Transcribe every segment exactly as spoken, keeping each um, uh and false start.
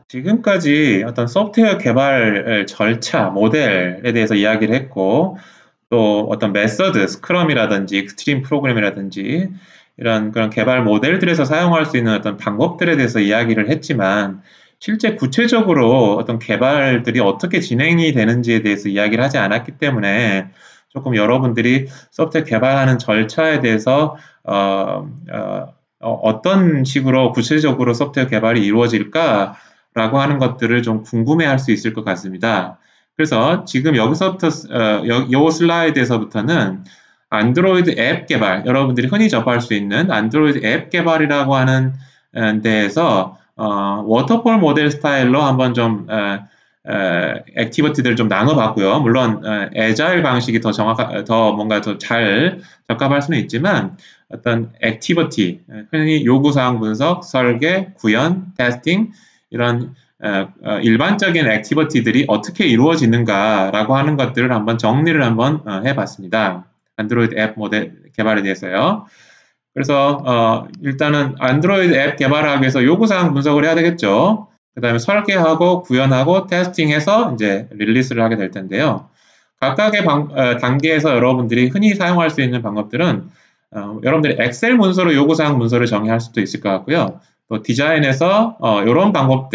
지금까지 어떤 소프트웨어 개발 절차, 모델에 대해서 이야기를 했고, 또 어떤 메서드, 스크럼이라든지 익스트림 프로그램이라든지 이런 그런 개발 모델들에서 사용할 수 있는 어떤 방법들에 대해서 이야기를 했지만, 실제 구체적으로 어떤 개발들이 어떻게 진행이 되는지에 대해서 이야기를 하지 않았기 때문에 조금 여러분들이 소프트웨어 개발하는 절차에 대해서 어, 어, 어떤 식으로 구체적으로 소프트웨어 개발이 이루어질까 라고 하는 것들을 좀 궁금해할 수 있을 것 같습니다. 그래서 지금 여기서부터 어, 요 슬라이드에서부터는 안드로이드 앱 개발, 여러분들이 흔히 접할 수 있는 안드로이드 앱 개발이라고 하는 데에서 어, 워터폴 모델 스타일로 한번 좀 어, 어, 액티비티들을 좀 나눠봤고요. 물론 어, 애자일 방식이 더 정확한, 더 뭔가 더 잘 적합할 수는 있지만 어떤 액티비티, 흔히 요구사항 분석, 설계, 구현, 테스팅 이런 어, 어, 일반적인 액티비티들이 어떻게 이루어지는가라고 하는 것들을 한번 정리를 한번 어, 해봤습니다. 안드로이드 앱 모델 개발에 대해서요. 그래서 어, 일단은 안드로이드 앱 개발하기 위해서 요구사항 분석을 해야 되겠죠. 그 다음에 설계하고 구현하고 테스팅해서 이제 릴리스를 하게 될 텐데요. 각각의 방, 어, 단계에서 여러분들이 흔히 사용할 수 있는 방법들은 어, 여러분들이 엑셀 문서로 요구사항 문서를 정의할 수도 있을 것 같고요. 또 디자인에서 어, 이런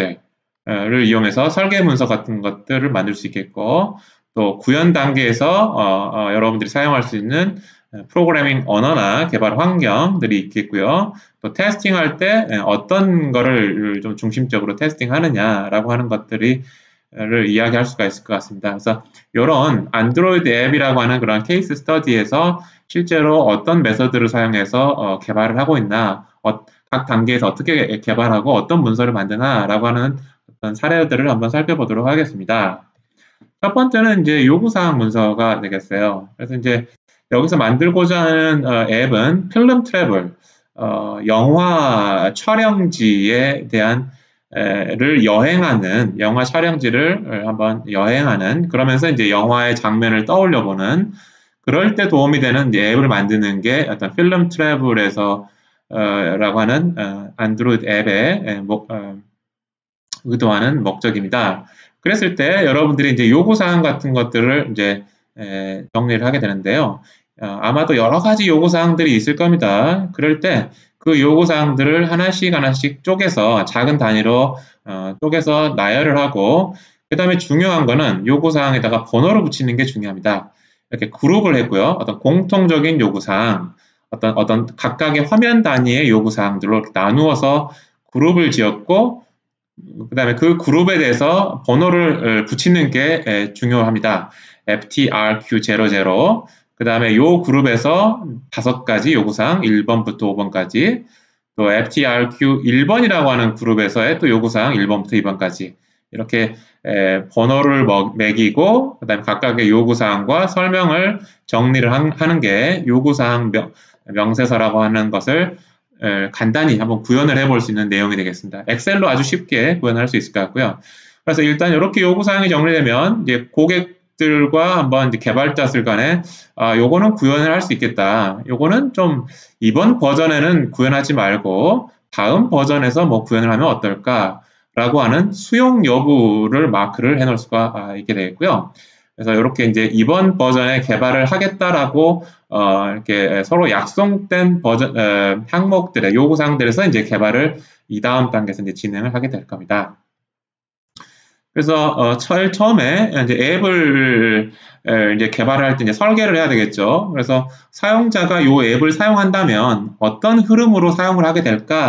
방법들을 이용해서 설계 문서 같은 것들을 만들 수 있겠고, 또 구현 단계에서 어, 어, 여러분들이 사용할 수 있는 프로그래밍 언어나 개발 환경들이 있겠고요. 또 테스팅할 때 어떤 거를 좀 중심적으로 테스팅하느냐라고 하는 것들이 를 이야기할 수가 있을 것 같습니다. 그래서 이런 안드로이드 앱이라고 하는 그런 케이스 스터디에서 실제로 어떤 메서드를 사용해서 어, 개발을 하고 있나, 어, 각 단계에서 어떻게 개발하고 어떤 문서를 만드나라고 하는 어떤 사례들을 한번 살펴보도록 하겠습니다. 첫 번째는 이제 요구사항 문서가 되겠어요. 그래서 이제 여기서 만들고자 하는 어, 앱은 필름 트래블, 어, 영화 촬영지에 대한 를 여행하는 영화 촬영지를 한번 여행하는, 그러면서 이제 영화의 장면을 떠올려 보는, 그럴 때 도움이 되는 앱을 만드는 게 어떤 필름 트래블에서 어, 라고 하는 어, 안드로이드 앱의 목, 어, 의도하는 목적입니다. 그랬을 때 여러분들이 이제 요구사항 같은 것들을 이제 에, 정리를 하게 되는데요. 어, 아마도 여러 가지 요구사항들이 있을 겁니다. 그럴 때 그 요구사항들을 하나씩 하나씩 쪼개서 작은 단위로 어, 쪼개서 나열을 하고, 그 다음에 중요한 거는 요구사항에다가 번호를 붙이는 게 중요합니다. 이렇게 그룹을 했고요. 어떤 공통적인 요구사항, 어떤 어떤 각각의 화면 단위의 요구사항들로 이렇게 나누어서 그룹을 지었고, 그 다음에 그 그룹에 대해서 번호를 붙이는 게 중요합니다. 에프티알큐 제로, 그 다음에 요 그룹에서 다섯 가지 요구사항 일 번부터 오 번까지, 또 에프티알큐 일 번이라고 하는 그룹에서의 또 요구사항 일 번부터 이 번까지 이렇게 에, 번호를 먹, 매기고, 그 다음에 각각의 요구사항과 설명을 정리를 한, 하는 게 요구사항 명, 명세서라고 하는 것을 에, 간단히 한번 구현을 해볼 수 있는 내용이 되겠습니다. 엑셀로 아주 쉽게 구현할 수 있을 것 같고요. 그래서 일단 이렇게 요구사항이 정리되면 이제 고객들과 한번 이제 개발자들 간에 아, 요거는 구현을 할 수 있겠다. 요거는 좀 이번 버전에는 구현하지 말고 다음 버전에서 뭐 구현을 하면 어떨까? 라고 하는 수용 여부를 마크를 해 놓을 수가 있게 되겠고요. 그래서 이렇게 이제 이번 버전에 개발을 하겠다라고 어, 이렇게 서로 약속된 버전 어, 항목들의 요구사항들에서 이제 개발을 이 다음 단계에서 이제 진행을 하게 될 겁니다. 그래서 어, 처음에 이제 앱을 이제 개발할 때 이제 설계를 해야 되겠죠. 그래서 사용자가 이 앱을 사용한다면 어떤 흐름으로 사용을 하게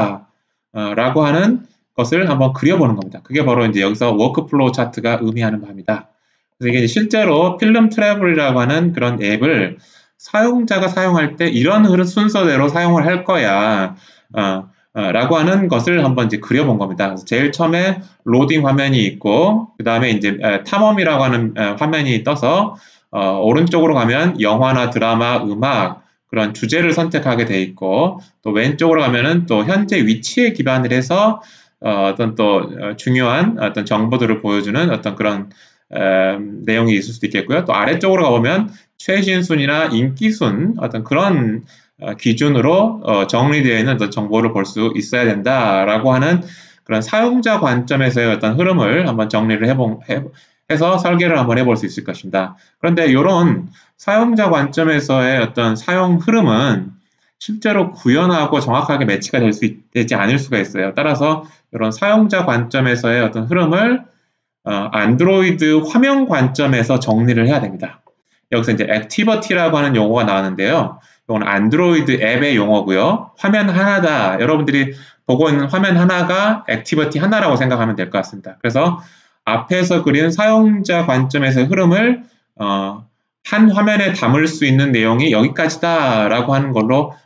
될까라고 하는 것을 한번 그려보는 겁니다. 그게 바로 이제 여기서 워크플로우 차트가 의미하는 바입니다. 그래서 이게 실제로 필름 트래블이라고 하는 그런 앱을 사용자가 사용할 때 이런 흐름 순서대로 사용을 할 거야. 어, 어, 라고 하는 것을 한번 이제 그려본 겁니다. 그래서 제일 처음에 로딩 화면이 있고, 그 다음에 이제 에, 탐험이라고 하는 에, 화면이 떠서 어, 오른쪽으로 가면 영화나 드라마, 음악 그런 주제를 선택하게 돼 있고, 또 왼쪽으로 가면은 또 현재 위치에 기반을 해서 어, 어떤 또 중요한 어떤 정보들을 보여주는 어떤 그런 에, 내용이 있을 수도 있겠고요. 또 아래쪽으로 가보면 최신 순위나 인기 순 어떤 그런 어, 기준으로 어, 정리되어 있는 어떤 정보를 볼 수 있어야 된다라고 하는 그런 사용자 관점에서의 어떤 흐름을 한번 정리를 해보, 해, 해서 설계를 한번 해볼 수 있을 것입니다. 그런데 이런 사용자 관점에서의 어떤 사용 흐름은 실제로 구현하고 정확하게 매치가 될 수 되지 않을 수가 있어요. 따라서 이런 사용자 관점에서의 어떤 흐름을 어, 안드로이드 화면 관점에서 정리를 해야 됩니다. 여기서 이제 액티버티라고 하는 용어가 나왔는데요. 이건 안드로이드 앱의 용어고요. 화면 하나다. 여러분들이 보고 있는 화면 하나가 액티버티 하나라고 생각하면 될 것 같습니다. 그래서 앞에서 그린 사용자 관점에서의 흐름을 어, 한 화면에 담을 수 있는 내용이 여기까지다라고 하는 걸로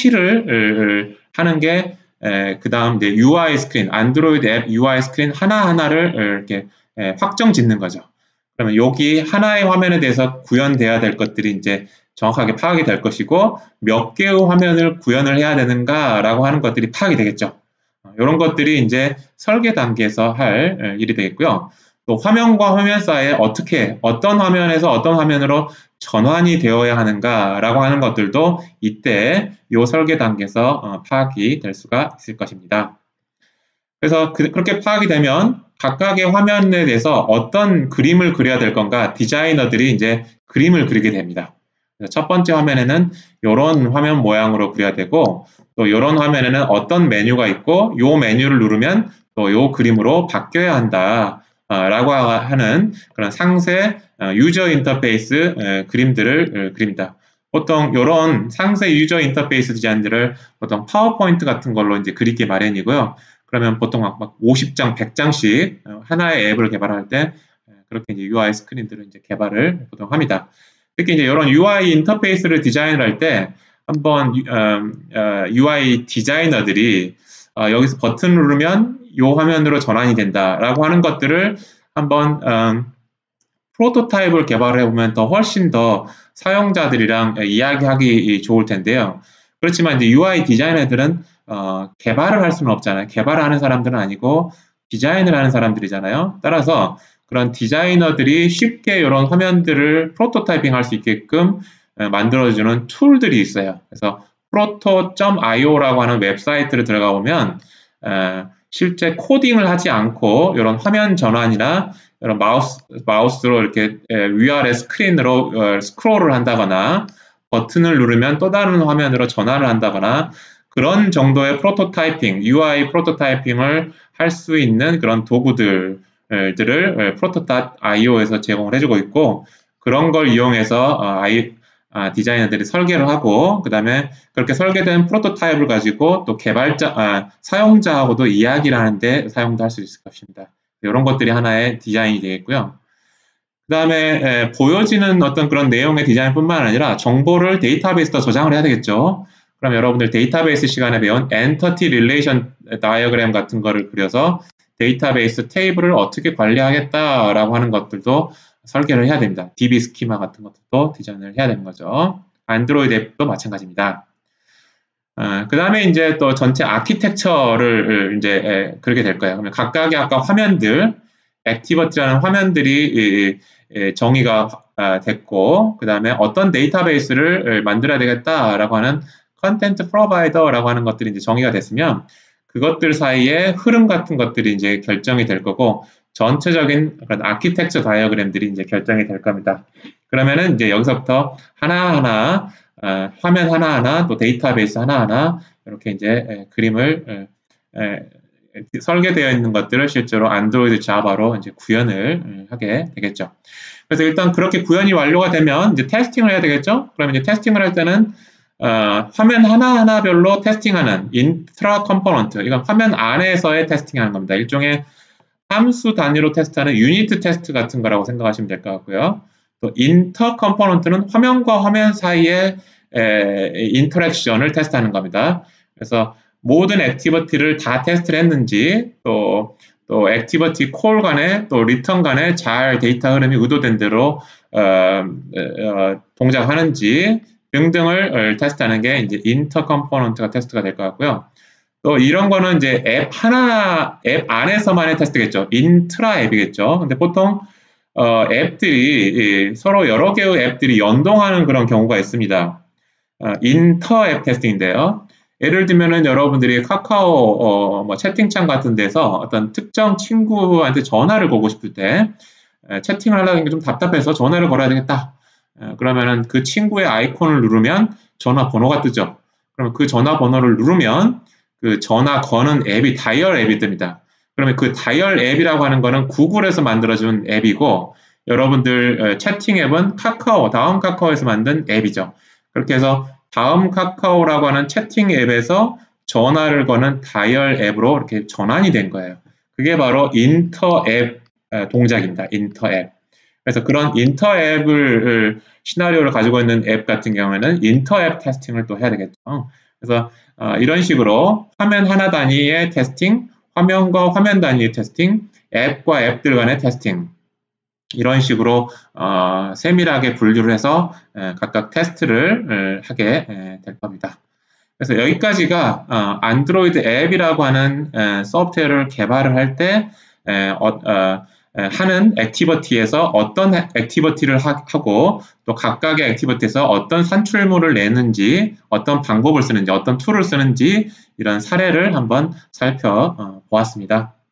표시를 하는 게 그 다음 이제 유아이 스크린, 안드로이드 앱 유아이 스크린 하나하나를 이렇게 확정 짓는 거죠. 그러면 여기 하나의 화면에 대해서 구현돼야 될 것들이 이제 정확하게 파악이 될 것이고 몇 개의 화면을 구현을 해야 되는가라고 하는 것들이 파악이 되겠죠. 이런 것들이 이제 설계 단계에서 할 일이 되겠고요. 또 화면과 화면 사이에 어떻게 어떤 화면에서 어떤 화면으로 전환이 되어야 하는가라고 하는 것들도 이때 이 설계 단계에서 파악이 될 수가 있을 것입니다. 그래서 그, 그렇게 파악이 되면 각각의 화면에 대해서 어떤 그림을 그려야 될 건가 디자이너들이 이제 그림을 그리게 됩니다. 첫 번째 화면에는 이런 화면 모양으로 그려야 되고 또 이런 화면에는 어떤 메뉴가 있고 이 메뉴를 누르면 또 이 그림으로 바뀌어야 한다 라고 하는 그런 상세 유저 인터페이스 그림들을 그립니다. 보통 이런 상세 유저 인터페이스 디자인들을 보통 파워포인트 같은 걸로 이제 그리기 마련이고요. 그러면 보통 막 오십 장, 백 장씩 하나의 앱을 개발할 때 그렇게 이제 유아이 스크린들을 이제 개발을 보통 합니다. 특히 이제 이런 유아이 인터페이스를 디자인을 할 때 한번 유아이 디자이너들이 여기서 버튼을 누르면 이 화면으로 전환이 된다라고 하는 것들을 한번 음, 프로토타입을 개발해 보면 더 훨씬 더 사용자들이랑 이야기하기 좋을 텐데요. 그렇지만 이제 유아이 디자이너들은 어, 개발을 할 수는 없잖아요. 개발을 하는 사람들은 아니고 디자인을 하는 사람들이잖아요. 따라서 그런 디자이너들이 쉽게 이런 화면들을 프로토타이핑 할 수 있게끔 만들어주는 툴들이 있어요. 그래서 프로토 닷 아이오라고 하는 웹사이트를 들어가 보면 에, 실제 코딩을 하지 않고 이런 화면 전환이나 이런 마우스, 마우스로 이렇게 위아래 스크린으로 어, 스크롤을 한다거나 버튼을 누르면 또 다른 화면으로 전환을 한다거나 그런 정도의 프로토타이핑, 유아이 프로토타이핑을 할 수 있는 그런 도구들을 프로토 닷 아이오에서 제공을 해주고 있고 그런 걸 이용해서 어, 아이, 아, 디자이너들이 설계를 하고 그 다음에 그렇게 설계된 프로토타입을 가지고 또 개발자, 아, 사용자하고도 이야기를 하는데 사용도 할 수 있을 것입니다. 이런 것들이 하나의 디자인이 되겠고요. 그 다음에 보여지는 어떤 그런 내용의 디자인뿐만 아니라 정보를 데이터베이스에 저장을 해야 되겠죠. 그럼 여러분들 데이터베이스 시간에 배운 엔터티 릴레이션 다이어그램 같은 거를 그려서 데이터베이스 테이블을 어떻게 관리하겠다라고 하는 것들도 설계를 해야 됩니다. 디비 스키마 같은 것도 디자인을 해야 되는 거죠. 안드로이드 앱도 마찬가지입니다. 어, 그 다음에 이제 또 전체 아키텍처를 이제 에, 그렇게 될 거예요. 그러면 각각의 아까 화면들, 액티버티라는 화면들이 이, 이, 정의가 아, 됐고, 그 다음에 어떤 데이터베이스를 만들어야 되겠다라고 하는 컨텐트 프로바이더라고 하는 것들이 이제 정의가 됐으면 그것들 사이에 흐름 같은 것들이 이제 결정이 될 거고, 전체적인 그런 아키텍처 다이어그램들이 이제 결정이 될 겁니다. 그러면은 이제 여기서부터 하나하나 어, 화면 하나하나 또 데이터베이스 하나하나 이렇게 이제 에, 그림을 에, 에, 설계되어 있는 것들을 실제로 안드로이드 자바로 이제 구현을 에, 하게 되겠죠. 그래서 일단 그렇게 구현이 완료가 되면 이제 테스팅을 해야 되겠죠. 그러면 이제 테스팅을 할 때는 어, 화면 하나하나별로 테스팅하는 인트라 컴포넌트, 이건 화면 안에서의 테스팅하는 겁니다. 일종의 함수 단위로 테스트하는 유니트 테스트 같은 거라고 생각하시면 될 것 같고요. 또 인터 컴포넌트는 화면과 화면 사이의 에, 인터랙션을 테스트하는 겁니다. 그래서 모든 액티비티를 다 테스트를 했는지 또, 또 액티비티 콜 간에 또 리턴 간에 잘 데이터 흐름이 의도된 대로 어, 어, 동작하는지 등등을 테스트하는 게 이제 인터 컴포넌트가 테스트가 될 것 같고요. 또 이런 거는 이제 앱 하나, 앱 안에서만의 테스트겠죠. 인트라 앱이겠죠. 근데 보통 어, 앱들이 서로 여러 개의 앱들이 연동하는 그런 경우가 있습니다. 어, 인터 앱 테스팅인데요. 예를 들면은 여러분들이 카카오 어, 뭐 채팅창 같은 데서 어떤 특정 친구한테 전화를 걸고 싶을 때 에, 채팅을 하려는 게 좀 답답해서 전화를 걸어야 되겠다. 에, 그러면은 그 친구의 아이콘을 누르면 전화번호가 뜨죠. 그러면 그 전화번호를 누르면 그 전화 거는 앱이 다이얼 앱이 뜹니다. 그러면 그 다이얼 앱이라고 하는 거는 구글에서 만들어준 앱이고 여러분들 채팅 앱은 카카오, 다음 카카오에서 만든 앱이죠. 그렇게 해서 다음 카카오라고 하는 채팅 앱에서 전화를 거는 다이얼 앱으로 이렇게 전환이 된 거예요. 그게 바로 인터 앱 동작입니다. 인터 앱. 그래서 그런 인터 앱을 시나리오를 가지고 있는 앱 같은 경우에는 인터 앱 테스팅을 또 해야 되겠죠. 그래서 어, 이런 식으로 화면 하나 단위의 테스팅, 화면과 화면 단위의 테스팅, 앱과 앱들 간의 테스팅 이런 식으로 어, 세밀하게 분류를 해서 에, 각각 테스트를 에, 하게 에, 될 겁니다. 그래서 여기까지가 어, 안드로이드 앱이라고 하는 에, 소프트웨어를 개발을 할 때 어, 어, 하는 액티비티에서 어떤 액티비티를 하고 또 각각의 액티비티에서 어떤 산출물을 내는지 어떤 방법을 쓰는지 어떤 툴을 쓰는지 이런 사례를 한번 살펴보았습니다.